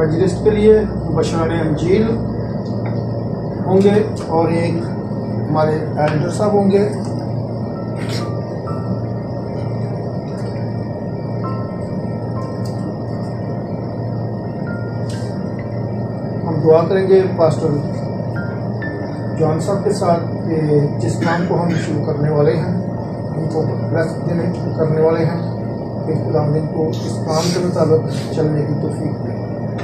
Evangelist के लिए बशान अंजील होंगे और एक हमारे एल्डर साहब होंगे। हम दुआ करेंगे पास्टर जॉन साहब के साथ कि जिस काम को हम शुरू करने वाले हैं उनको ब्लेस करने वाले हैं कि खुदावंद को इस काम के मुताबिक चलने की तौफीक दें।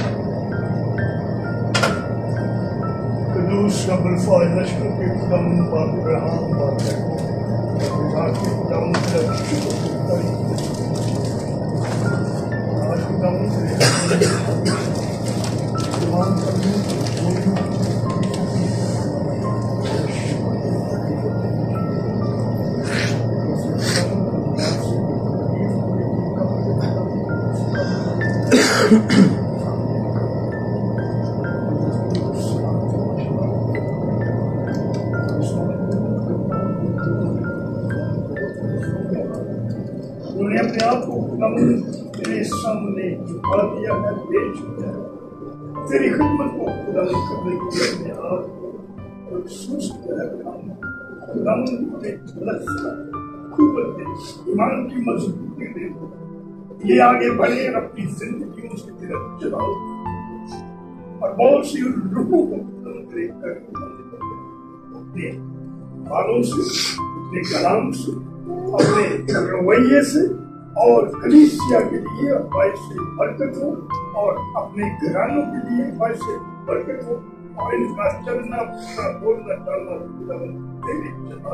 उन्होंने अपने आप को तेरे सामने झुका दिया है, पेश किया है। तेरी खिदमत को खुदा करने के लिए अपने आप को सुस्त है। ईमान की मजबूती दे, ये आगे बढ़े और अपनी जिंदगी उसकी तरफ चलाओ और बहुत सी रूहों को अपने बालों से, अपने कलाम से, अपने रवैये से और कलीसिया के लिए बाइस से बरकत हो और अपने घरानों के लिए बाइस से बरकत हो और इनका चलना फिरना बोलना चालना तेरे चला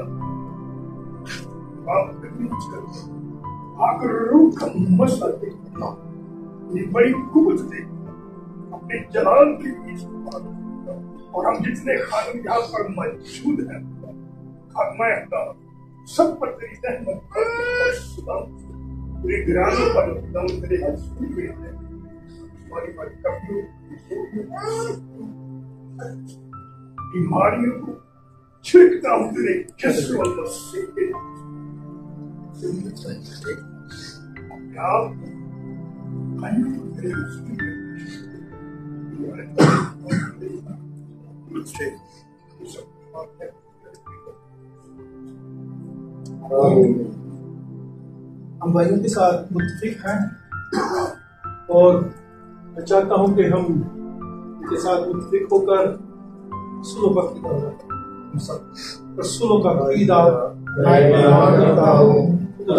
आकर रूह का मसला देखना ये बड़ी कुवत दे अपने जलाल के बीच और हम जितने खानम यहाँ पर मौजूद हैं खात्मा सब पर तेरी रहमत पूरे घरानों पर तेरे हस्ती में है हमारी बीमारियों को छिड़कता हूँ तेरे यीशु मसीह के आप तेरे हस्ती में हम भाइयों के साथ मुत्तफिक हैं और मैं चाहता हूं कि हम उनके साथ मुत्तफिक होकर रसूलों का रसूलों का अकीदा करता हूं खुदा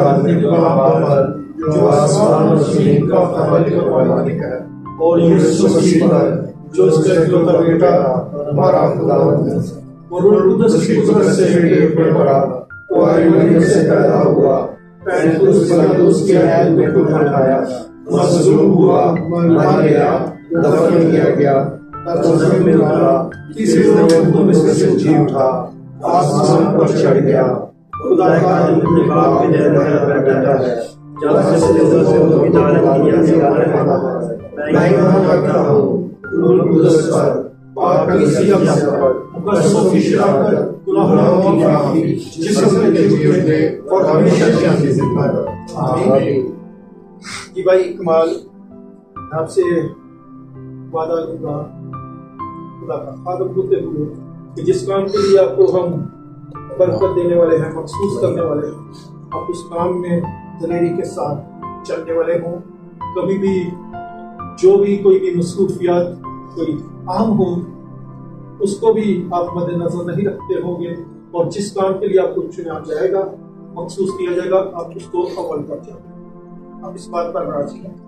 जो आसमान और जमीन का खालिक और मालिक है और यीशु मसीह जो उसका इकलौता बेटा हमारा खुदावंद है वो रूह कुदस की कुदरत से पेट पड़ा वो मरियम से पैदा हुआ उसके हैल में उठाया मजलूम हुआ मारा गया दफन किया गया जमीन में उतरा तीसरे दिन में से जी उठा आसमान पर चढ़ गया खुदा का अपने बाप के दरबार में बैठा है जहाँ से वो पिता ने दुनिया से आने वाला है मैं यहाँ रखता हूँ रूह कुदस पर पाक कलीसिया पर मुकद्दसों की शराकत गुनाहों की माफी जिस्म के जीते और हमेशा की जिंदगी आमीन। जी भाई कमाल आपसे वादा करूंगा खुदा का खादम होते हुए कि जिस काम के लिए आपको हम बरकत देने वाले हैं मखसूस करने वाले हैं आप उस काम में दलेरी के साथ चलने वाले हों। कभी भी जो भी कोई भी मसरूफियात कोई आम हो उसको भी आप मद्देनजर नहीं रखते होंगे और जिस काम के लिए आपको चुना जाएगा मखसूस किया जाएगा आप उसको अमल कर जाएंगे। आप इस बात पर राजी हैं?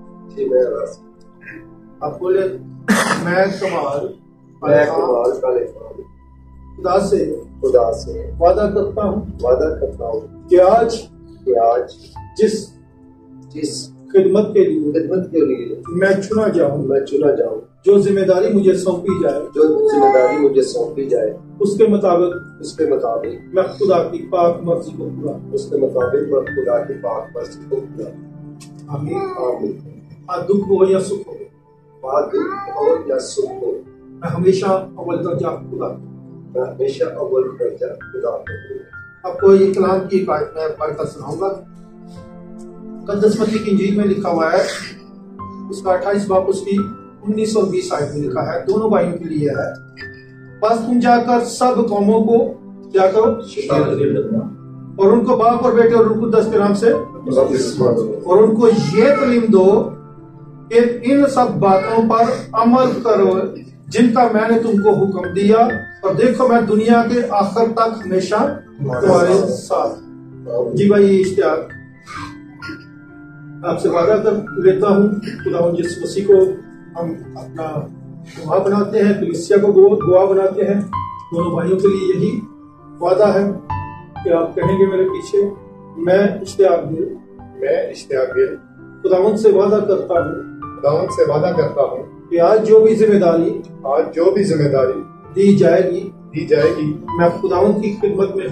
आप बोले मैं कमाल खुदा से वादा करता हूँ कि आज जिस खिदमत के लिए मैं चुना जाऊँ जो जिम्मेदारी मुझे सौंपी जाए उसके मुताबिक मैं खुदा की पाक मर्जी को पूरा आमीन। दुख हो या सुख हो मैं हमेशा अव्वल दर्जा खुदा आपको ये कलाम की बात मैं पढ़कर सुनाऊंगा। मुकद्दस मत्ती की इंजील में लिखा हुआ है उसका 28 बाब उसकी 19 और 20 आयत में लिखा है, दोनों भाइयों के लिए है। बस तुम जाकर सब कौमों को क्या करो और उनको बाप और बेटे और रूह कुद्दस के नाम से और उनको ये तालीम दो कि इन सब बातों पर अमल करो जिनका मैंने तुमको हुक्म दिया, और देखो मैं दुनिया के आखिर तक हमेशा तुम्हारे साथ। जी भाई इश्तियाक, आपसे वादा कर लेता हूँ, खुदा जिस मसीह को हम अपना गवाह बनाते हैं, कलीसिया को गवाह बनाते हैं, दोनों भाइयों के लिए यही वादा है कि आप कहेंगे मेरे पीछे, मैं इश्तियाक गिल खुदावंद से वादा करता हूँ कि आज जो भी जिम्मेदारी दी जाएगी मैं खुदावंद की खिदमत में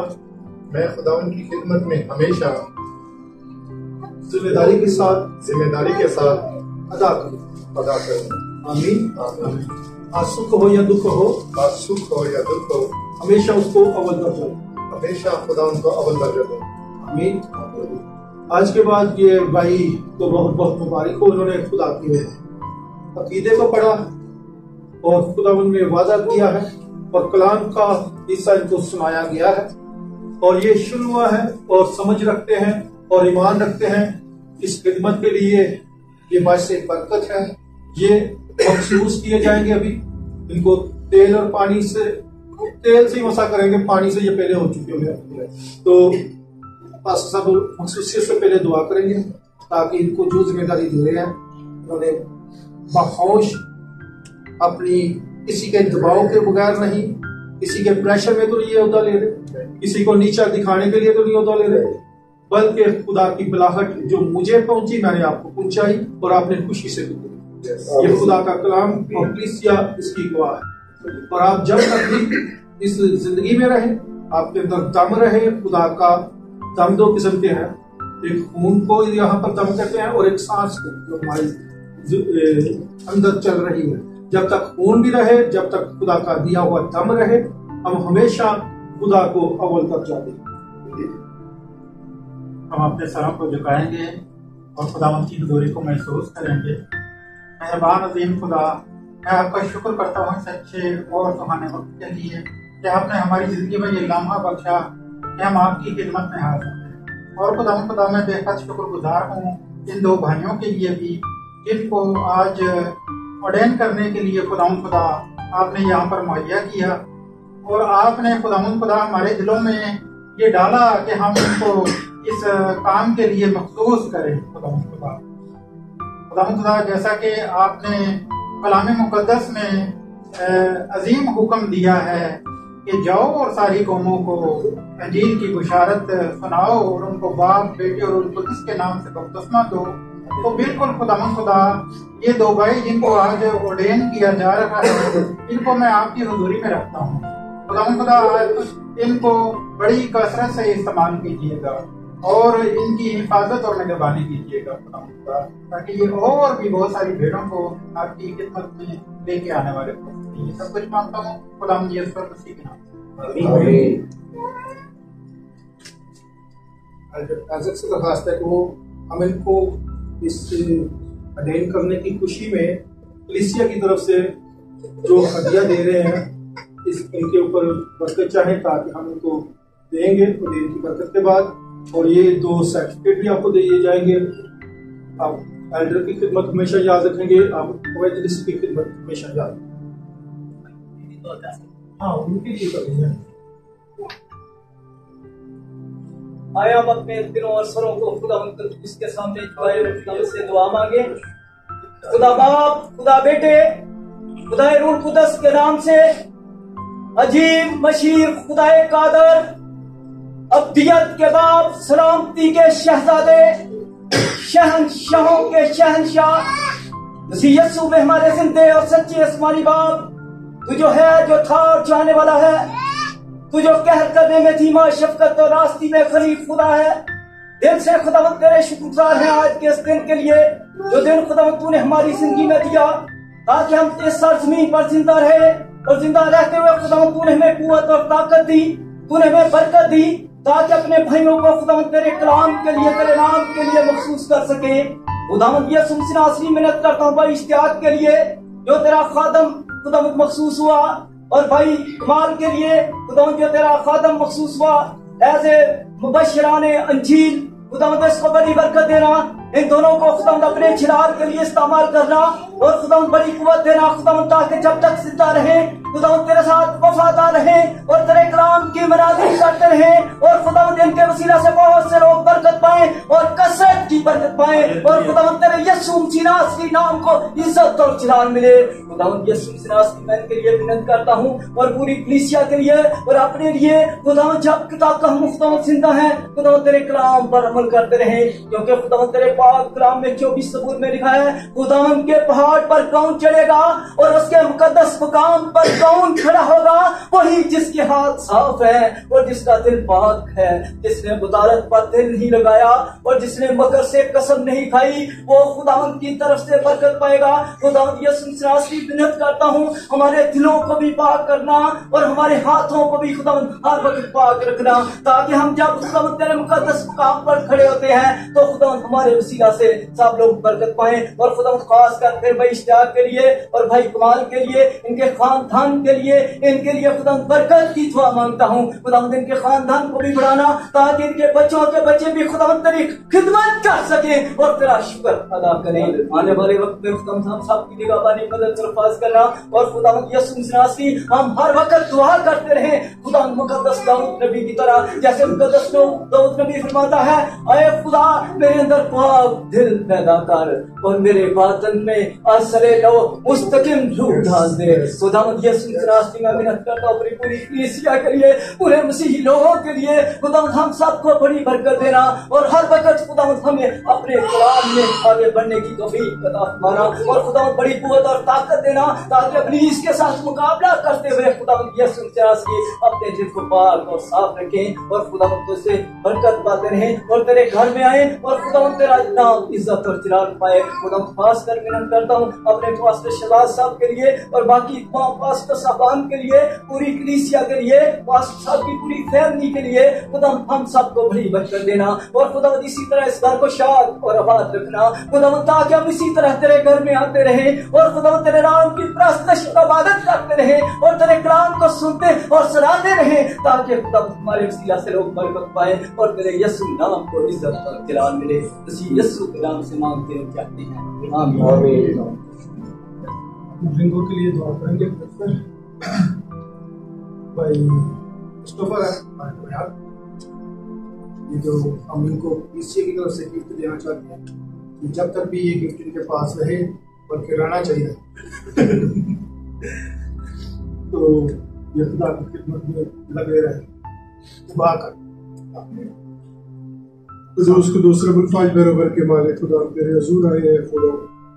हमेशा जिम्मेदारी के साथ अदा करूँ। आमीन। आज सुख हो या दुख हो हमेशा उसको अव्वल दर्जा दो। आमीन। आज के बाद ये भाई को बहुत बहुत मुबारक हो, उन्होंने खुदा के अकीदे को पढ़ा और खुदावंद में वादा किया है और कलाम का हिस्सा इनको सुनाया गया है और ये शुरू हुआ है और समझ रखते हैं और ईमान रखते हैं इस खिदमत के लिए। ये बात से बरकत है, ये मखसूस किए जाएंगे। अभी इनको तेल और पानी से, तेल से ही मसा करेंगे, पानी से ये पहले हो चुके होंगे, तो बस सब मखसूसियत से पहले दुआ करेंगे ताकि इनको जो जिम्मेदारी दे रहे हैं उन्होंने बखौश अपनी, किसी के दबाव के बगैर नहीं, किसी के प्रेशर में तो नहीं ये ओहदा ले रहे, किसी को नीचा दिखाने के लिए तो नहीं ओहदा ले रहे, बल्कि खुदा की बुलाहट जो मुझे पहुंची मैंने आपको पहुंचाई और आपने खुशी से दी। ये खुदा का कलाम और कलीसिया इसकी गवाह है। और आप जब तक भी इस जिंदगी में रहे, आपके अंदर दम रहे, खुदा का दम दो किस्म के हैं, एक खून को यहाँ पर दम कहते हैं और एक सांस को जो हमारी अंदर चल रही है। जब तक खून भी रहे, जब तक खुदा का दिया हुआ दम रहे, हम हमेशा खुदा को अव्वल दर्जा दें। हम अपने सरों को झुकाएंगे और खुदावंद की हुजूरी को महसूस करेंगे। मेहरबान अजीम खुदा, मैं आपका शुक्र करता हूँ सच्चे और सुहाने वक्त के लिए कि आपने हमारी जिंदगी में ये लम्हा बख्शा कि हम आपकी खिदमत में हाजिर हैं। और खुदा मैं बेहद शुक्रगुजार हूँ इन दो भाइयों के लिए भी जिनको आज ऑर्डेन करने के लिए खुदा आपने यहाँ पर मुहैया किया, और आपने खुदा हमारे दिलों में ये डाला कि हम इनको इस काम के लिए मखसूस करें। खुदा जैसा कि आपने कलाम मुकद्दस में अजीम हुक्म दिया है कि जाओ और सारी कौमों को इंजील की बुशारत सुनाओ और उनको बाप, बेटे और रूह कुद्दस के नाम से बपतिस्मा दो, तो बिल्कुल खुदा ये दो भाई जिनको आज ऑर्डेन किया जा रहा है, इनको मैं आपकी हुजूरी में रखता हूँ। खुदा इनको बड़ी कसरत से इस्तेमाल कीजिएगा और इनकी हिफाजत और निगरानी कीजिएगा खुदा, ताकि ये और भी बहुत सारी भेड़ों को आपकी खिदमत में लेके आने वाले ये सब कुछ मांगता हूँ खुदा यीशु मसीह के नाम। से दरखास्त है कि वो हम इनको इस अडेन करने की खुशी में कलीसिया की तरफ से जो हदिया दे रहे हैं इस इनके ऊपर बरकत चाहें ताकि हम इनको देंगे, तो देने की बरकत के बाद और ये दो सर्टिफिकेट भी आपको दिए जाएंगे। आप एल्डर की खिदमत हमेशा याद रखेंगे, आप इवेंजलिस्ट की खिदमत हमेशा याद रखेंगे। हाँ, उनके लिए करेंगे। आया हम अपने दिलों और स्वरों को खुदा इसके सामने से दुआ मांगे। खुदा बाप, खुदा बेटे, खुदा रूह कुद्दस के नाम से अजीम मशीर खुदा कादर, अब्दियत के बाप, सलामती के शहजादे, शहंशाहों के शहंशाह मसीह यीशु में हमारे जिंदे और सच्चे आसमानी बाप, तू जो है, जो था और जाने वाला है, तू जो कहर करने में धीमा, शफकत और रास्ती में खलीफ खुदा है। दिल से खुदावंद तेरे शुक्रगुजार हैं आज के इस दिन के लिए जो दिन खुदावंद तूने हमारी जिंदगी में दिया, ताकि हम इस सरजमीन पर जिंदा रहे और जिंदा रहते हुए खुदावंद तूने हमें कुव्वत और ताकत दी, तूने हमें बरकत दी, ताकि अपने भाइयों को खुदावंद तेरे कलाम के लिए, तेरे नाम के लिए मखसूस कर सके। खुदावंद यीशु मसीह नासरी मिन्नत करता हूँ भाई इश्तियाक के लिए जो तेरा खादम खुदावंद मखसूस हुआ, और भाई कमाल के लिए खुदावंद जो तेरा खादम मखसूस हुआ एज ए मुबश्शिराने अंजील, खुदावंद इसको बड़ी बरकत देना, इन दोनों को खुदावंद अपने छिलार के लिए इस्तेमाल करना और खुदावंद बड़ी कुव्वत देना खुदावंद, ताकि जब तक जिंदा रहे खुदावंद तेरे साथ वफादार रहे और तेरे कलाम की मनाज़िर करते रहे, और खुदावंद इनके वसीला से बहुत से लोग बरकत पाए और कसरत की बरकत पाए, और खुदावंद तेरे यीशु मसीह नासरी नाम को इज्जत और जलाल मिले। खुदावंद यीशु मसीह नासरी मैं इनके लिए विनती करता हूँ और पूरी कलीसिया के लिए और अपने लिए खुदावंद, जब किताब का हम खुदावंद जिंदा है खुदावंद तेरे कलाम पर अमल करते रहे, क्योंकि खुदावंद तेरे पाक कलाम में 24 सबूर में लिखा है खुदावंद के पहाड़ पर कौन चढ़ेगा और उसके मुकद्दस मकाम पर कौन खड़ा होगा, वही जिसके हाथ साफ है और जिसका दिल पाक है, जिसने बुतारत पर दिल नहीं लगाया और जिसने मकर से कसम नहीं खाई, वो खुदावंद की तरफ से बरकत पाएगा। खुदावंद यीशु मसीह नासरी विनती करता हूँ हमारे दिलों को भी पाक करना और हमारे हाथों को भी खुदावंद हर वक्त पाक रखना, ताकि हम जब खुदावंद तेरे मुकद्दस मकाम पर खड़े होते हैं तो खुदावंद हमारे वसीला से सब लोग बरकत पाएं। और खुदावंद खास कर फिर भाई इश्तियाक के लिए और भाई कमाल के लिए, इनके खानदान के लिए, इनके लिए खुदावंद बरकत की दुआ मांगता हूँ। खुदावंद इनके खानदान को भी बढ़ाना, ताकि इनके बच्चों के बच्चे भी खुदावंद तेरी खिदमत कर सके और तेरा शुक्र अदा करें। आने वाले वक्त में खुदावंद हम सबकी निगहबानी मदद और हिफाजत करना, और खुदावंद यीशु मसीह नासरी हम हर वक्त दुआ करते रहे खुदावंद मुकद्दस दाऊद नबी की तरह, जैसे मुकद्दस दाऊद नबी फरमाता है, ऐ खुदा मेरे अंदर पाक दिल पैदा कर और मेरे बातन में असरे लो मुस्तकिम रूह डाल दे। खुदावंद यीशु मसीह नासरी मैं विनती करता हूँ पूरी कलीसिया के लिए, पूरे मसीही लोगों के लिए खुदावंद हम सबको बड़ी बरकत देना और हर वक्त खुदावंद हमें अपने कलाम में आगे बढ़ने की तौफीक अता फरमाना, और खुदावंद बड़ी कुव्वत और ताकत देना, ताकि अपनी इसके साथ मुकाबला करते हुए खुदावंद यीशु मसीह नासरी अपने दिल को पाक और साफ रखें और खुदावंद तुझसे बरकत पाते रहें और तेरे घर में आए और खुदावंद तेरा नाम इज्जत और जलाल पाए। खुदावंद खास कर विनती करता हूँ अपने पास्टर शहबाज साहब के लिए और बाकी तमाम पास्टर साहबान के लिए, पूरी कलीसिया के लिए, पास्टर साहब की पूरी फैमिली के लिए खुदावंद हम सबको बड़ी बरकत देना, और खुदावंद इसी तरह इस घर को शाद और आबाद रखना खुदावंद, ताकि हम इसी तरह तेरे घर में आते रहे और खुदावंद तेरे नाम की परस्तिश और इबादत करते रहे और तेरे कलाम को सुनते और सुनाते रहे, ताकि खुदावंद हमारे वसीला से लोग बरकत पाए और तेरे यीशु नाम को इज्जत और जलाल मिले। इसी यीशु के नाम से मांगते हैं, कहते हैं आमीन। बुजुर्गों के लिए दुआ करेंगे। भाई क्रिस्टोफर है, ये जो हम इनको कलीसिया की तरफ से गिफ्ट देना चाहते हैं कि जब तक भी ये गिफ्ट इनके पास रहे, बल्कि रहना चाहिए तो ये खुदा की खिदमत में लगे रहे। दुआ कर उसको दूसरे बुलफाज बराबर के मालिक खुदा तेरे हुजूर आए हैं, खुदा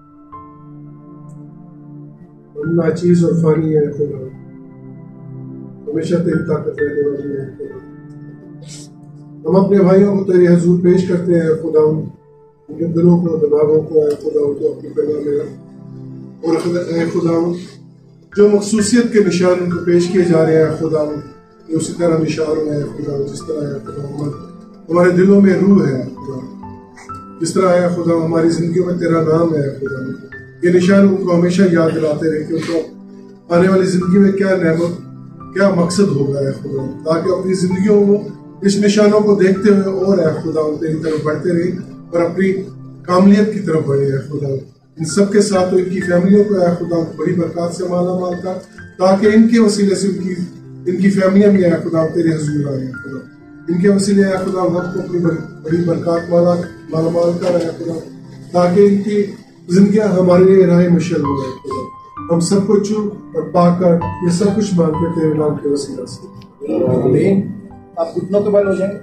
नाचीज और फानी है, खुदा हमेशा तेरी ताकत रहने वाली है। खुदा हम अपने भाइयों को तेरे हुजूर पेश करते हैं, खुदा उनके दिलों को दिमागों को है खुदा उनको अपनी परवाह में और खुदा जो मखसूसियत के निशान उनको पेश किए जा रहे हैं खुदा ये उसी तरह निशान है खुदा, जिस तरह है खुदा हमारे दिलों में रूह है खुदा, जिस तरह है खुदा हमारी जिंदगी में तेरा नाम है खुदा, ये निशान उनको हमेशा याद दिलाते रहे कि उनको आने वाली जिंदगी में क्या नेमत क्या मकसद होगा है खुदा, ताकि अपनी जिंदगियों में इस निशानों को देखते हुए और है खुदा तेरी तरफ बढ़ते रहे और अपनी कामलियत की तरफ बढ़े है खुदा। इन सब के साथ तो इनकी फैमिलियों को है खुदा बड़ी बरकत से माला माल कर, ताकि इनके वसीले से इनकी फैमिलियां भी है खुदा तेरे हुजूर आए खुदा, इनके वसीले है खुदा हमको अपनी बड़ी बरकत माला माल कर है खुदा, ताकि इनकी जिंदगी हमारे लिए राह मशल हो गए खुदा। हम सब कुछ और पाकर ये सब कुछ मांगते तेरे नाम के वसीला से। आप घुटनों के बल हो जाएंगे।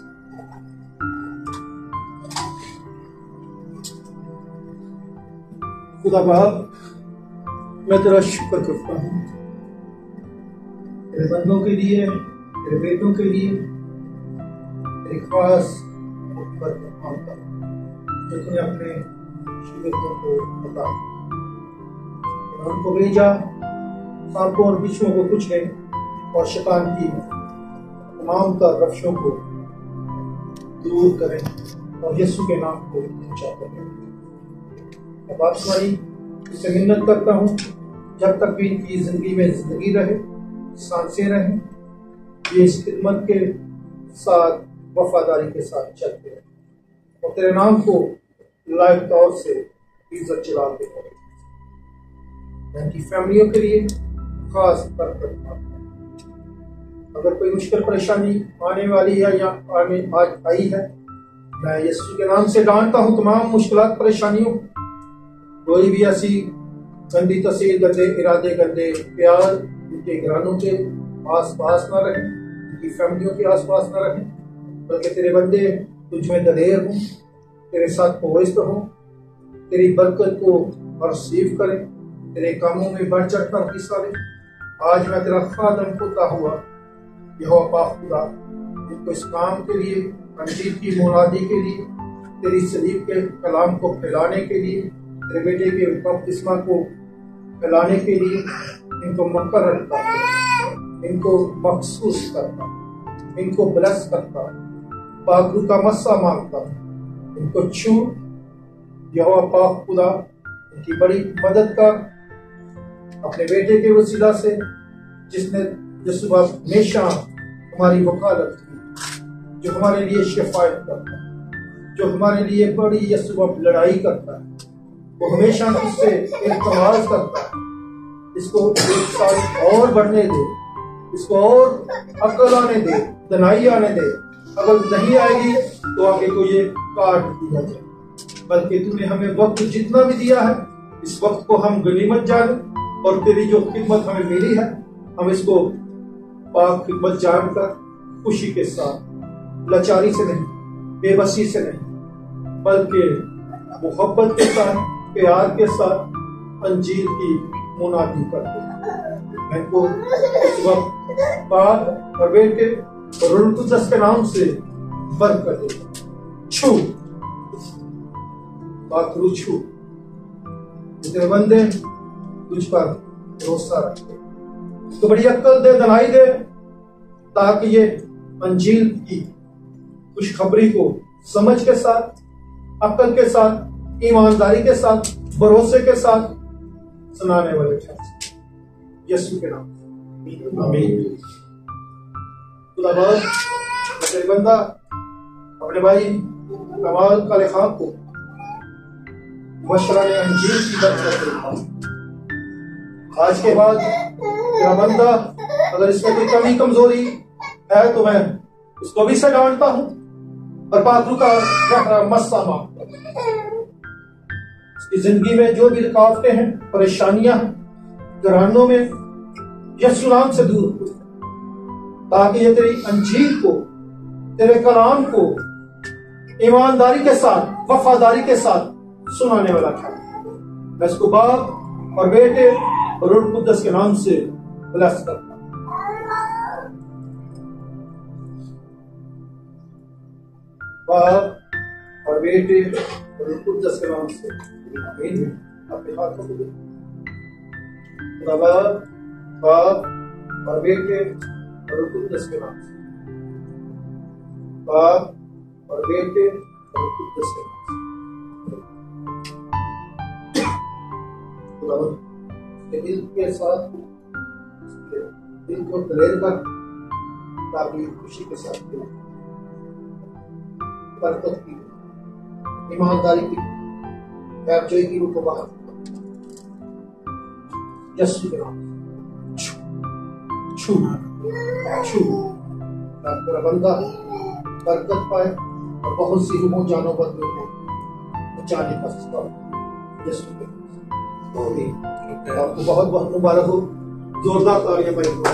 खुदा बाप मैं तेरा शुक्र करता हूँ तेरे बंदों के लिए, तेरे बेटों के लिए, तेरी खास मांगता हूँ तूने अपने शिकस्तों को बता उनको भेजा सांपों और बिच्छुओं को कुचले और शैतान की तमाम तर रफ्शों को दूर करें और यीशु के नाम को ऊंचा करें। बात सुनाई। इससे मिन्नत करता हूँ जब तक भी इनकी जिंदगी में जिंदगी रहे, सांसें रहें, ये इस खिदमत के साथ वफादारी के साथ चलते हैं और तेरे नाम को लायक तौर से इज्जत चलाते हैं। इनकी फैमिलियों के लिए खास बरकत मांगता हूं। अगर कोई मुश्किल परेशानी आने वाली है या आने आज आई है, मैं यीशु के नाम से डांटता हूं तमाम मुश्किलात परेशानियों। कोई भी ऐसी गंदी तस्वीर, गंदे इरादे, गंदे प्यार उनके घरानों के आस पास न रहे, उनकी फैमिलियों के आस पास न रहे, बल्कि तेरे बंदे तुझ में दलेर हों, तेरे साथ पोइस्त हों, तेरी बरकत को रिसीव करें, तेरे कामों में बढ़ चढ़ कर हिस्सा लें। आज मैं तेरा खादम खुदा हुआ यहोवा पाक खुदा, इनको इस काम के लिए, अंजीर की मुनादी के लिए, तेरी सलीब के कलाम को फैलाने के लिए, तेरे बेटे के बपतिस्मा को फैलाने के लिए इनको मुकर्रर करता, इनको मखसूस करता, इनको ब्लेस करता, पाकरू का मस्सा मांगता, इनको छू यहोवा पाक खुदा, इनकी बड़ी मदद कर अपने बेटे के वसीला से, जिसने यीशु हमेशा हमारी वकालत की, जो हमारे लिए शिफायत करता है, जो हमारे लिए बड़ी यीशु लड़ाई करता है, वो हमेशा उससे इल्तमास करता है। इसको एक साल और बढ़ने दे, इसको और अकल आने दे, दनाई आने दे। अगर नहीं आएगी तो आगे को ये काट दिया जाए, बल्कि तूने हमें वक्त जितना भी दिया है, इस वक्त को हम गनीमत जाने और तेरी जो खिदमत हमें मिली है, हम इसको पाक खिदमत जानकर खुशी के साथ, लाचारी से नहीं, बेबसी से नहीं, बल्कि मोहब्बत के साथ, प्यार के साथ अंजीर की मुनादी करते हैं। मैं को इस वक्त पाक और बेटे और रूह कुद्दस के नाम से बरकत दे। छू पाक रूह, छू तेरे बंदे तुझ पर भरोसा रखते, तो बड़ी अक्ल दे, दनाई दे, ताकि ये अंजील की खुशखबरी को समझ के साथ, अक्ल के साथ, ईमानदारी के साथ, भरोसे के साथ सुनाने वाले ठहर यीशु के नाम। आमीन। खुदाबाद तेरे बंदा अपने भाई कमाल काले खान को मशरा ने अंजील की बरकत, आज के बाद तेरा बंदा अगर इसमें कोई कमी कमजोरी है तो मैं उसको भी से डांटता हूं और पाकरू का गहरा मस्सा मांगता हूं। इसकी जिंदगी में जो भी रुकावटें हैं, परेशानियां हैं, घरानों में यीशु नाम से दूर हो, ताकि ये तेरी अंजील को, तेरे कलाम को ईमानदारी के साथ, वफादारी के साथ सुनाने वाला था। मैं इसको बाप और बेटे और रूह कुद्दस के नाम से ब्लेस करता हूं। बाप और बेटे और रूह कुद्दस के नाम से आमीन। अपने हाथों को बाप और बेटे और रूह कुद्दस के नाम से, बाप और बेटे और रूह कुद्दस के नाम से दिल के साथ दिल को दलेर कर, ताकि खुशी के साथ बरकत की, ईमानदारी की, पैरजोई की रूह को बाहर यीशु के नाम छू छू, तेरा बंदा बरकत पाए और बहुत सी रूहों, जानों, बंदों को बचाने का सवाब यीशु के नाम। आपको बहुत बहुत मुबारक हो, जोरदार तालियां बजाइए।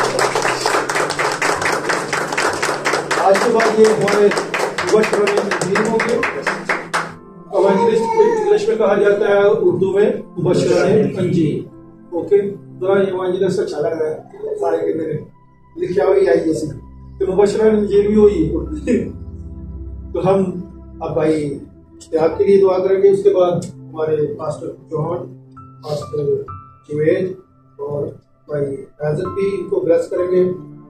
आज के बाद ये हमारे इंग्लिश में कहा जाता है, उर्दू में मुबशराने अंजीर। ओके, जरा इवांजेलिस्ट अच्छा लग रहा है, सारे के मेरे लिखा हुई आई जैसे तो मुबशराने अंजीर भी हुई। तो हम अब भाई इश्तिहाद के लिए दुआ करेंगे, उसके बाद हमारे पास्टर जॉन, पास्टर जुवेद और भाई हैजत भी इनको ब्लेस करेंगे।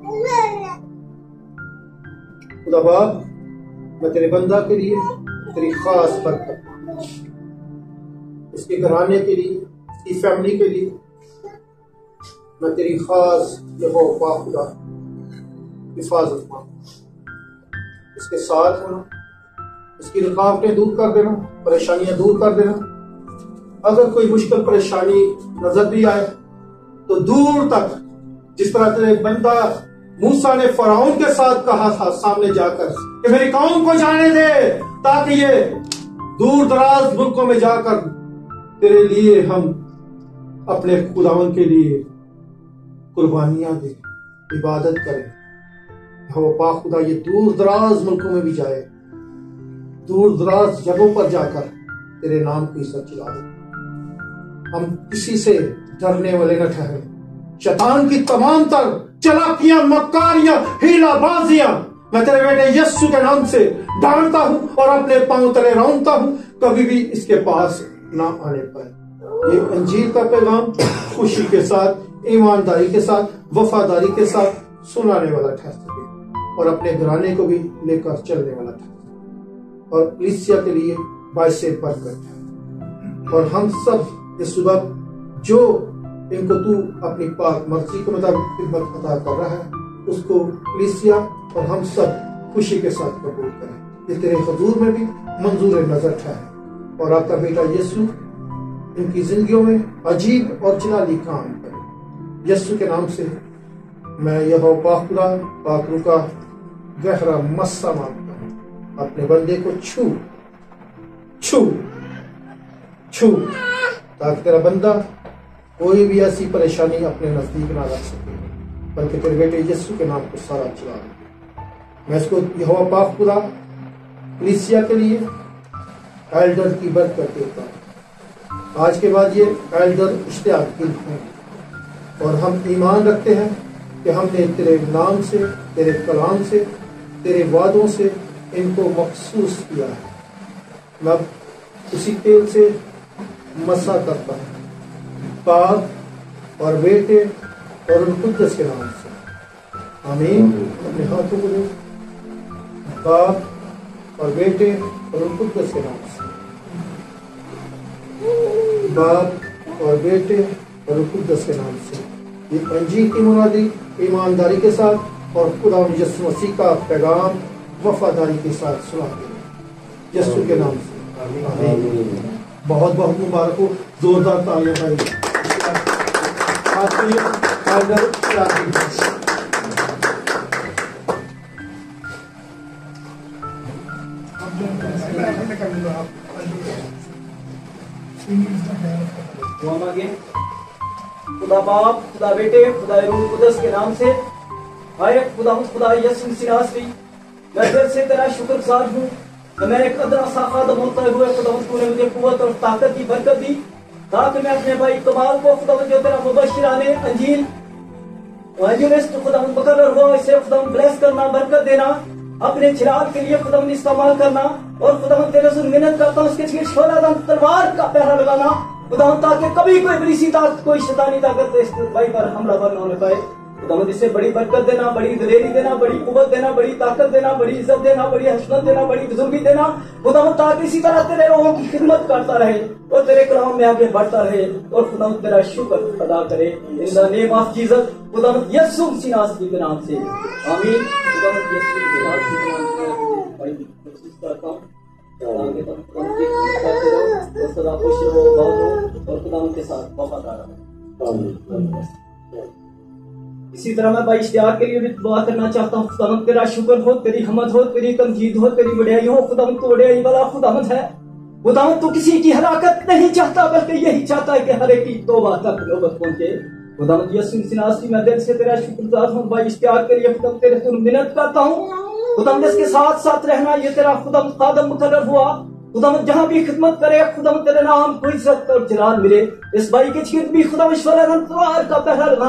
खुदा बाप, मैं तेरे बंदा के लिए तेरी खास बरकत, इसके घराने के लिए, इसकी फैमिली के लिए मैं तेरी खास यहोवा खुदा हिफाजत मांगता, इसके साथ होना, इसकी रुकावटें दूर कर देना, परेशानियां दूर कर देना। अगर कोई मुश्किल परेशानी नजर भी आए तो दूर तक, जिस तरह तेरे बंदा मूसा ने फराउन के साथ कहा था सामने जाकर कि मेरी कौम को जाने दे, ताकि ये दूर दराज मुल्कों में जाकर तेरे लिए हम अपने खुदावन के लिए कुर्बानियां दें, इबादत करें। हो पाक खुदा ये दूर दराज मुल्कों में भी जाए, दूर दराज जगहों पर जाकर तेरे नाम की इज्जत चिल्ला दे। हम किसी से डरने वाले न ठहरे। शैतान की तमाम तर चालाकियां, मक्कारियां, हीलाबाजियां मैं तेरे बेटे यीशु के नाम से डांटता हूं और अपने पांव तले रौंदता हूं, कभी भी इसके पास ना आने पाए। ये अंजीर का पैगाम खुशी के साथ, ईमानदारी के साथ, वफादारी के साथ सुनाने वाला ठहर सके और अपने घराने को भी लेकर चलने वाला ठहर सके और कलीसिया के लिए बाइसे बरकत है। और हम सब इस सुबह जो इनको तू अपनी पाक मर्जी के मुताबिक खिदमत अता कर रहा है, उसको कलीसिया और हम सब खुशी के साथ कबूल करें। ये तेरे हुजूर में भी मंजूर नजर ठहरे और आपका बेटा यीशु इनकी जिंदगियों में अजीब और जलाली काम करे। यीशु के नाम से मैं यह पाखुदा पाखरू का गहरा मस्सा मांगता हूं। अपने बंदे को छू छू छू, ताकि तेरा बंदा कोई भी ऐसी परेशानी अपने नजदीक ना रख सके, बल्कि तेरे बेटे यीशु के नाम को सारा चला दे। मैं इसको यहोवा पाक खुदा कलीसिया के लिए एल्डर की बरकत देता हूं। आज के बाद ये एल्डर इश्तियाकील हैं और हम ईमान रखते हैं कि हमने तेरे नाम से, तेरे कलाम से, तेरे वादों से इनको मखसूस किया है। मैं उसी तेल से मसा करता हूं, बाप और बेटे और उन कुद्दस के नाम से, आमीन। अपने हाथों को दे, बाप और बेटे और उन कुद्दस के नाम से, बाप और बेटे और उन कुद्दस के नाम से। ये अंजीर की मुनादी ईमानदारी के साथ और खुदा यीशु मसीह का पैगाम वफादारी के साथ सुनाते यीशु के नाम से, आमीन। बहुत बहुत मुबारक हो, जोरदार तालियां भाई। खुदा बाप, खुदा बेटे, खुदा रूह कुदस के नाम से, हाय खुदा यीशु मसीह नासरी, मैं दिल से तेरा शुक्रगुजार हूँ। मैं एक अदरा सा खादम होता हुए खुदा तूने मुझे कुव्वत और ताकत की बरकत दी, ताकि मैं अपने भाई कमाल को खुदा जो तेरा मुबश्शिराने अंजील इवेंजलिस्ट खुदा मुकर्रर हुआ, इसे खुदा ब्लेस करना, बरकत देना, अपने चिराग के लिए खुदा इस्तेमाल करना। और खुदा तेरे से मिन्नत करता हूँ, उसके शोला तलवार का पहरा लगाना खुदा, ताकि कभी कोई बड़ी सी ताकत, कोई शैतानी ताकत इस भाई पर हमलावर न होने पाए। खुदा इससे बड़ी बरकत देना, बड़ी दलेरी देना, बड़ी कुव्वत देना, बड़ी ताकत देना, बड़ी इज्जत देना, बड़ी हसनत देना, बड़ी बुजुर्गी देना खुदा, ताकि इसी तरह तेरे लोगों की खिदमत करता रहे और तेरे कलाम में आगे बढ़ता रहे और खुदा तेरा शुक्र अदा करे। In the name of Jesus, खुदा यीशु मसीह नासरी के नाम से, आमीन। खुदा यीशु के नाम से भाई कोशिश करता हूं, आगे तक करते रहो, सदा खुश रहो, बात रहो और खुदा के साथ वफादार रहो, आमीन। इसी तरह मैं भाई इश्तियाक के लिए भी दुआ करना चाहता हूँ। खुदावंद तेरा शुक्र हो, तेरी हमद हो, तेरी तमजीद हो, तेरी वड्याई हो। खुदावंद तू वड्याई वाला खुदावंद है। खुदावंद तू किसी की हलाकत नहीं चाहता, बल्कि यही चाहता है कि हर एक की तौबा तक नौबत पहुंचे। खुदावंद यीशु मसीह नासरी, मैं दिल से तेरा शुक्रगुजार हूँ भाई इश्तियाक के लिए। खुदावंद तेरे से मिन्नत करता हूँ, खुदावंद इसके साथ साथ रहना, ये तेरा खुदावंद खादम मुकर्रर हुआ। खुदावंद जहाँ भी खिदमत करे, खुदावंद तेरे नाम को इज्जत और जलाल मिले। इस भाई के चीर भी खुदावंद तलवार का पहरा लगाना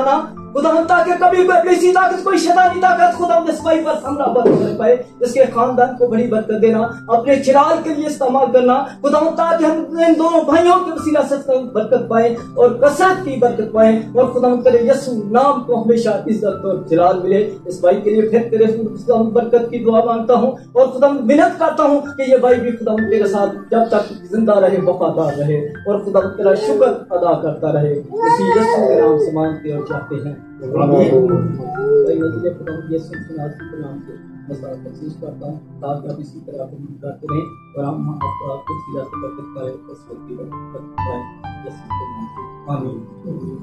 खुदा ताकि कभी कोई ऐसी ताकत, कोई शैतानी ताकत खुदा इस भाई पर हमला न कर पाए। इसके खानदान को बड़ी बरकत देना, अपने चिराग के लिए इस्तेमाल करना खुदा, ताकि हम इन दोनों भाइयों के वसीला से बरकत पाए और कसरत की बरकत पाए, और खुदा तेरे यीशु नाम को हमेशा इज्जत और जलाल मिले। इस भाई के लिए फिर तेरे बरकत की दुआ मांगता हूँ और खुदा मिन्नत करता हूँ कि ये भाई भी खुदा तेरे साथ जब तक जिंदा रहे, वफादार रहे, और खुदा तेरा शुक्र अदा करता रहे। इसी यीशु के नाम से मांगते और चाहते हैं, आमीन। खुदा यीशु के नाम से तफसील करता हूँ, ताकि आप इसी तरह करते रहें और हम आपको वसीला से बरकत पाए, कसरत की बरकत पाए, यीशु के नाम से आमीन।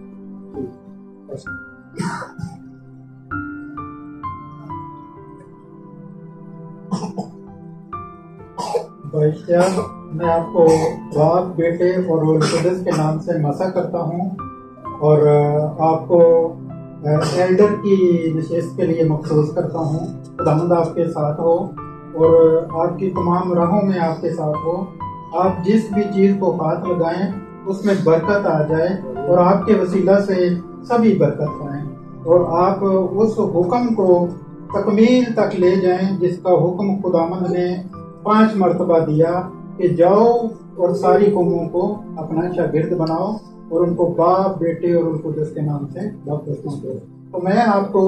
भाई क्या मैं आपको बाप, बेटे और रूह कुद्दस के नाम से मसा करता हूँ और आपको एल्डर की विशेष के लिए मखसूस करता हूँ। खुदावंद आपके साथ हो और आपकी तमाम राहों में आपके साथ हो। आप जिस भी चीज़ को हाथ लगाएं उसमें बरकत आ जाए और आपके वसीला से सभी बरकत पाएं, और आप उस हुक्म को तकमील तक ले जाएं जिसका हुक्म खुदावंद ने 5 मरतबा दिया कि जाओ और सारी कौमों को अपना शागिर्द बनाओ और उनको बाप, बेटे और रूह कुद्दस के नाम से बपतिस्मा दो। तो मैं आपको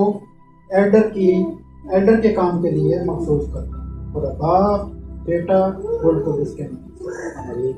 एल्डर के काम के लिए मखसूस करता हूँ, खुदा बाप, बेटा, रूह कुद्दस के नाम से।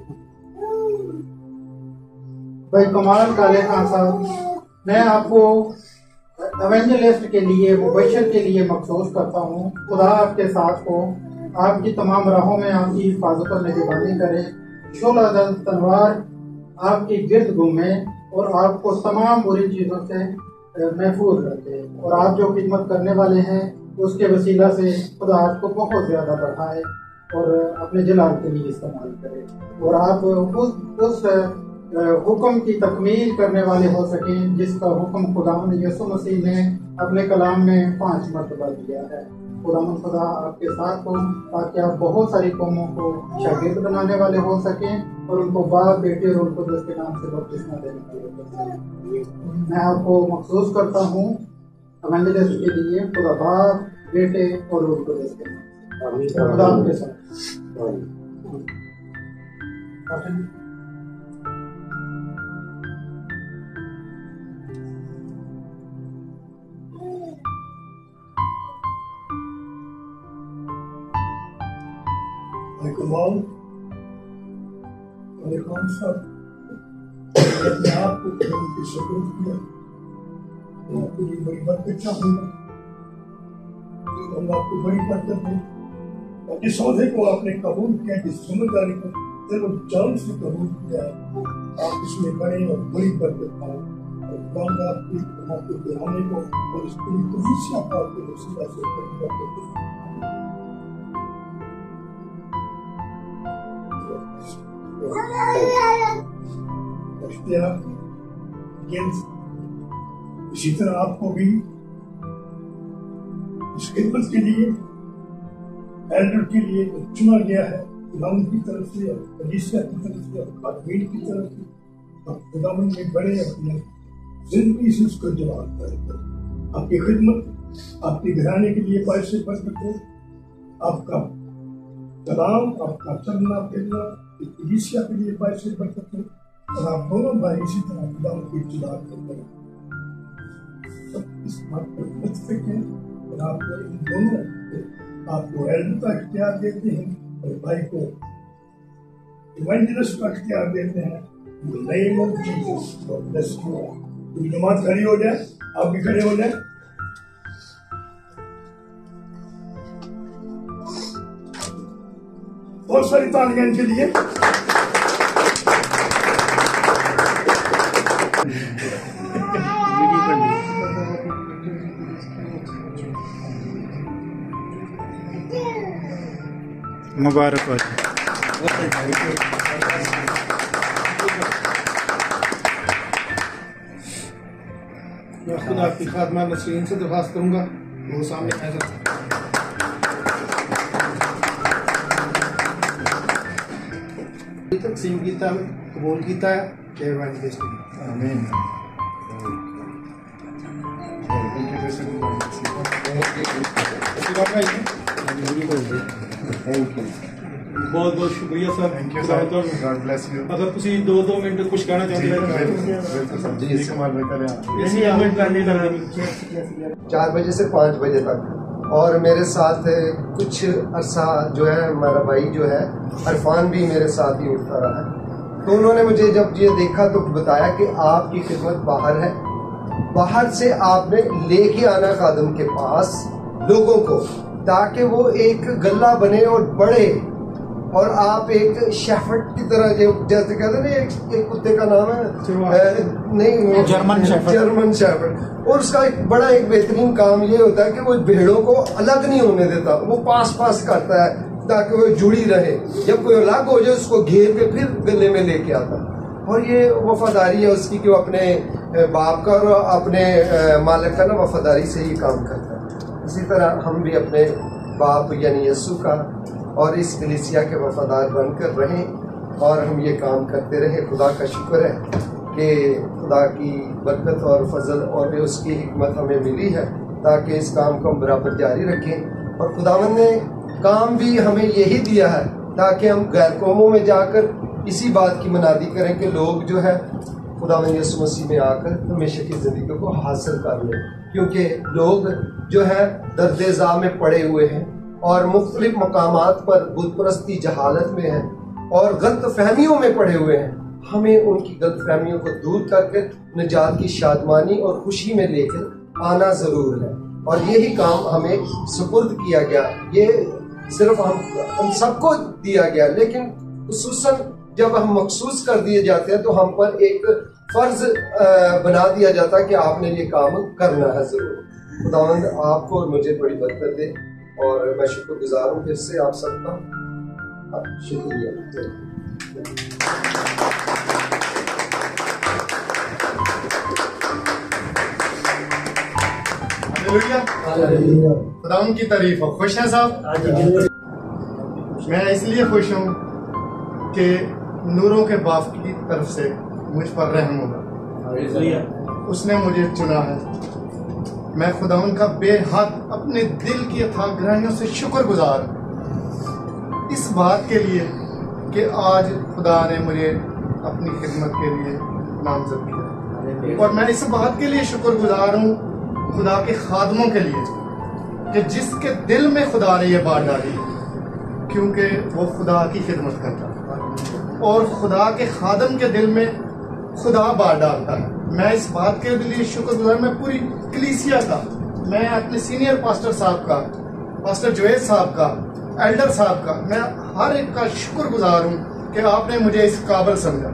भाई कमाल काले खान साहब, मैं आपको एवेंजलिस्ट के लिए, मुबशर के लिए मखसूस करता हूँ। खुदा आपके साथ हो, आपकी तमाम राहों में आपकी हिफाजत और निगरानी करे, शोला तलवार आपकी गिर्द घूमे और आपको तमाम बुरी चीज़ों से महफूज रखे, और आप जो खिदमत करने वाले हैं उसके वसीला से खुदा आपको बहुत ज़्यादा बढ़ाए और अपने जलाल के लिए इस्तेमाल करे, और आप उस हुक्म की तकमील करने वाले हो सकें जिसका हुक्म खुदावंद यीशु मसीह ने अपने कलाम में 5 मरतबा दिया है। खुदा आपके साथ हो ताकि आप बहुत सारी कौमों को शागिर्द बनाने वाले हो सकें और उनको बाप, बेटे और रूह कुद्दस के नाम से बपतिस्मा देने वाले हो सकें। मैं आपको मखसूस करता हूँ एवेंजलिस्ट के लिए, खुदा बाप, बेटे और रूह कुद्दस के नाम से। खुदा आपके साथ। कमाल खान साहब अपने आप को की सपोर्ट किया, आपको बड़ी बरकत चाहूंगा, आपको बड़ी बरकत है। और जिस औहदे को आपने कबूल किया, जिस जिम्मेदारी को दिल और जान से कबूल किया है, आप इसमें बड़े और बड़ी बरकत पाओ और आपके गिराने को और इस पूरी कलीसिया को आपके वसीला से इसी तरह आपको भी इस खिदमत के लिए, एल्डर के लिए चुना गया है खुदावंद की तरफ से और कलीसिया की तरफ से और खादमीन की तरफ से, और खुदावंद में बड़े अपने जिंदगी से उसको जवाब करेंगे। आपकी खिदमत आपके घराने के लिए पैसे बरकत हो, आपका कलाम, आपका चलना फिरना कलीसिया के लिए पैसे बरकत हो, और आप दोनों भाई इसी तरह खुदावंद की इत्तिबा करते हैं। इस बात पर मुतफिक हैं और आपको इन दोनों आपको एल्डर का इख्तियार देते हैं और भाई को इवेंजलिस्ट का इख्तियार देते हैं। Name of Jesus God bless you. पूरी जमात खड़ी हो जाए, आप भी खड़े हो जाए। बहुत सारी तालियां इनके लिए। मुबारक हो। मैं खुद आपकी खादमा नसरीन से दरख्वास्त करूंगा वो सामने आ जाए। तकसीम किया कबूल किया है। आमीन। बहुत बहुत शुक्रिया sir. Thank you sir. God bless you. अगर ਤੁਸੀਂ 2 मिनट कुछ कहना चाहते हैं जी कमाल भाई करें। इसी कमेंट करने का 4 बजे से 5 बजे तक, और मेरे साथ कुछ अरसा जो है हमारा भाई जो है अरफान भी मेरे साथ ही उठता रहा है। तो उन्होंने मुझे जब ये देखा तो बताया कि आपकी खिदमत बाहर है, बाहर से आपने लेके आना खादम के पास लोगों को, ताकि वो एक गल्ला बने और बढ़े, और आप एक शेफर्ड की तरह जैसे कहते हैं ना, एक कुत्ते का नाम है नहीं वो जर्मन शेफर्ड, और उसका एक बड़ा एक बेहतरीन काम ये होता है कि वो भेड़ों को अलग नहीं होने देता, वो पास करता है ताकि वो जुड़ी रहे। जब कोई अलग हो जाए उसको घेर के फिर गले में लेके आता, और ये वफादारी है उसकी कि वो अपने बाप का और अपने मालिक का ना वफादारी से ही काम करता है। इसी तरह हम भी अपने बाप यानी यीशु का और इस कलीसिया के वफादार बनकर रहें, और हम ये काम करते रहे। खुदा का शुक्र है कि खुदा की बरकत और फजल और उसकी हिकमत हमें मिली है, ताकि इस काम को हम बराबर जारी रखें। और खुदावंद ने काम भी हमें यही दिया है ताकि हम गैर कौमों में जाकर इसी बात की मनादी करें कि लोग जो है खुदावंद यीशु मसीह में आकर हमेशा की ज़िंदगी को हासिल कर लें, क्योंकि लोग जो है दर्द-ए-ज़ा में पड़े हुए हैं और मुख्तलिफ मकामात पर बुत परस्ती जहालत में हैं और गलत फहमियों में पड़े हुए हैं। हमें उनकी गलत फहमियों को दूर करके निजात की शादमानी और खुशी में लेकर आना ज़रूर है, और यही काम हमें सुपुर्द किया गया। ये सिर्फ हम सबको दिया गया, लेकिन खुसूसन जब हम मखसूस कर दिए जाते हैं तो हम पर एक फर्ज बना दिया जाता है कि आपने ये काम करना है ज़रूर। खुदावंद आपको और मुझे बड़ी बरकत दे, और मैं शुक्रगुजार हूँ फिर से आप सबका। शुक्रिया। खुदावंद की तारीफ हो। खुश हैं साहब? मैं इसलिए खुश हूँ कि नूरों के बाप की तरफ से मुझ पर रहम होगा, उसने मुझे चुना है। मैं खुदावंद का बेहद अपने दिल की अथाह गहराइयों से शुक्रगुजार इस बात के लिए कि आज खुदा ने मुझे अपनी खिदमत के लिए नामजद किया, और मैं इस बात के लिए शुक्रगुजार हूँ खुदा के खादमों के लिए कि जिसके दिल में खुदा ने ये बात डाली, क्योंकि वो खुदा की खिदमत करता है और खुदा के खादम के दिल में खुदा बात डालता है। मैं इस बात के लिए शुक्रगुजार, मैं पूरी कलीसिया का, मैं अपने सीनियर पास्टर साहब का, पास्टर जुवैद साहब का, एल्डर साहब का, मैं हर एक का शुक्रगुजार हूँ कि आपने मुझे इस काबिल समझा।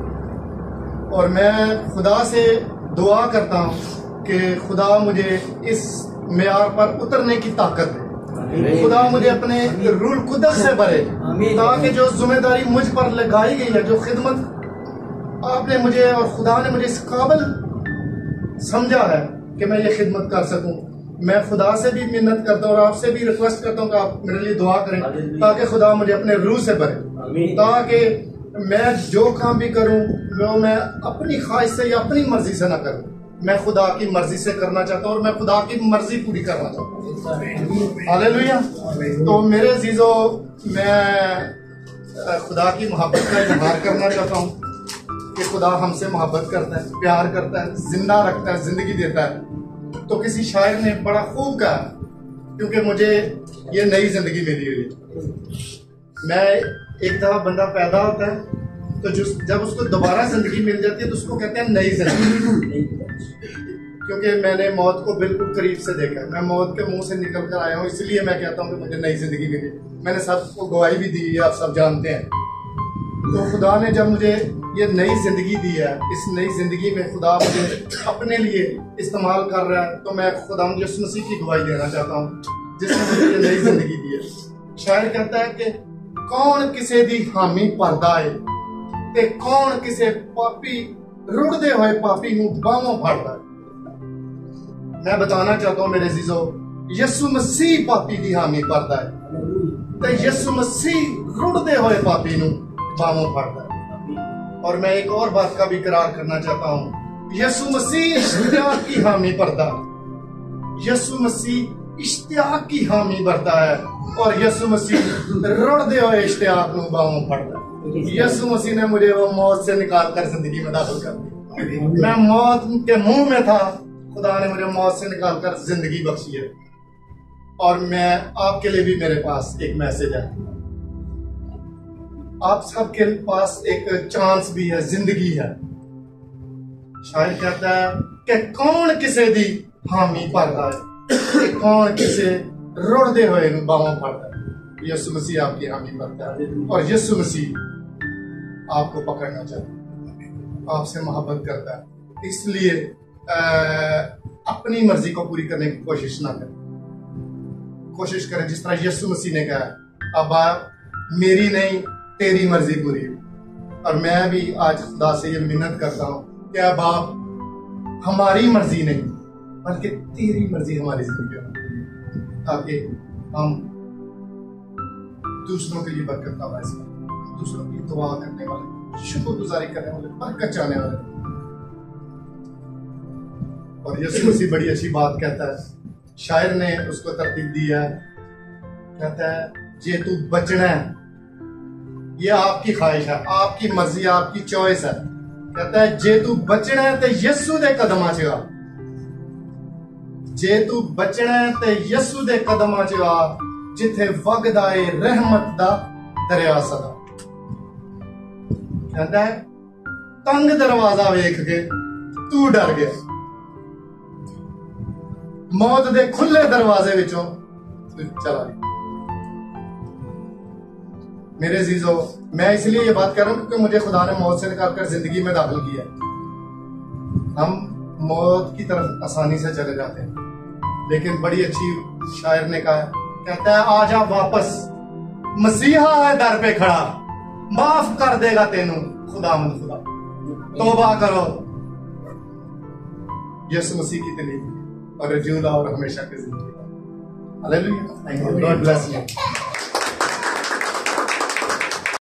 और मैं खुदा से दुआ करता हूँ कि खुदा मुझे इस मेयार पर उतरने की ताकत दे, खुदा मुझे अपने रूल कुदस से भरे, ताकि जो जिम्मेदारी मुझ पर लगाई गई है, जो खिदमत आपने मुझे और खुदा ने मुझे इस काबिल समझा है कि मैं ये खिदमत कर सकूं। मैं खुदा से भी मिन्नत करता हूँ और आपसे भी रिक्वेस्ट करता हूँ कि आप मेरे लिए दुआ करें, ताकि खुदा मुझे अपने रूह से भरे, ताकि मैं जो काम भी करूँ वो मैं अपनी ख्वाहिश से या अपनी मर्जी से ना करूँ। मैं खुदा की मर्जी से करना चाहता हूँ और मैं खुदा की मर्जी पूरी करना चाहता हूँ। हालेलुया। तो मेरे अजीजों, मैं खुदा की मोहब्बत का इजहार करना चाहता हूँ कि खुदा हमसे मोहब्बत करता है, प्यार करता है, जिंदा रखता है, जिंदगी देता है। तो किसी शायर ने बड़ा खूब कहा, क्योंकि मुझे ये नई जिंदगी मिली हुई है। मैं एक दफा बंदा पैदा होता है तो जब उसको दोबारा जिंदगी मिल जाती है तो उसको कहते हैं नई जिंदगी, क्योंकि मैंने मौत को बिल्कुल करीब से देखा है। मैं मौत के मुंह से निकल कर आया हूँ, इसलिए मैं कहता हूँ कि मुझे नई जिंदगी मिली। मैंने सबको गवाही भी दी है, आप सब जानते हैं। तो खुदा ने जब मुझे ये नई जिंदगी दी है, इस नई जिंदगी में खुदा मुझे अपने लिए इस्तेमाल कर रहा है, तो मैं खुदा यीशु मसीह की गवाही देना चाहता हूँ जिसने मुझे ये नई जिंदगी दी है। शायर कहता है कि कौन किसे दी हामी भरदा है ते कौन किसे पापी रुड़दे हुए पापी नूं बाहों फड़दा है। मैं बताना चाहता हूँ मेरे अजीजों, यीशु मसीह पापी दी हामी भरदा है ते यीशु मसीह रुड़दे हुए पापी नूं बाहों फड़दा है। और मैं एक और बात का भी करार करना चाहता हूँ, यीशु मसीह दुनिया की हामी भरदा यीशु मसीह इश्तियाक की हामी भरता है और यीशु मसीह रुड़दे हुए इश्तियाक को बाहों फड़ता है। यीशु मसीह ने मुझे वो मौत से निकाल कर जिंदगी में दाखिल कर दी। मैं मौत के मुंह में था, खुदा ने मुझे मौत से निकाल कर जिंदगी बख्शी है। और मैं आपके लिए भी मेरे पास एक मैसेज है, आप सबके पास एक चांस भी है, जिंदगी है। शायर कहता है कि कौन किसे दी हामी भरता है, कौन किसे रुड़दे हुए बाहों भरता है। यीशु मसीह आपकी हामी भरता है और यीशु मसीह आपको पकड़ना चाहता है, आपसे मोहब्बत करता है। इसलिए अपनी मर्जी को पूरी करने की कोशिश ना करें, कोशिश करें जिस तरह यीशु मसीह ने कहा, अब आप मेरी नहीं तेरी मर्जी पूरी। और मैं भी आज खुदा से ये मिन्नत करता हूँ कि अब आप हमारी मर्जी नहीं बल्कि तेरी मर्जी हमारी जिंदगी में, ताकि हम दूसरों के लिए बरकत का बायस बने, दूसरों की दुआ करने वाले, शुक्रगुजारी करने वाले, बरकत चाहने वाले। और यीशु मसीह बड़ी अच्छी बात कहता है, शायर ने उसको तरतीब दी है, कहता है जे तू बचना है, ये आपकी ख्वाहिश है, आपकी मर्जी, आपकी चॉइस है। कहता है जे तू बचना है तो यीशु दे कदमां च आ, जे तू बचना है तो यीशु दे कदमां च आ, जिथे वगदा है रहमत दा दरिया सदा। कहता है तंग दरवाजा वेख के तू डर गया, मौत दे खुले दरवाजे विचों तू चला गया। मेरे अजीजों, मैं इसलिए ये बात कर रहा हूं क्योंकि मुझे खुदा ने मौत से निकाल कर जिंदगी में दाखिल किया। हम मौत की तरफ आसानी से चले जाते हैं, लेकिन बड़ी अच्छी शायर ने कहा, कहता है आजा वापस, मसीहा है दर पे खड़ा, माफ कर देगा तेनू खुदावंद खुदा। तौबा करो, यीशु मसीह की तलीम और जिंदा और हमेशा की जिंदगी। Hallelujah. Thank you, God bless you.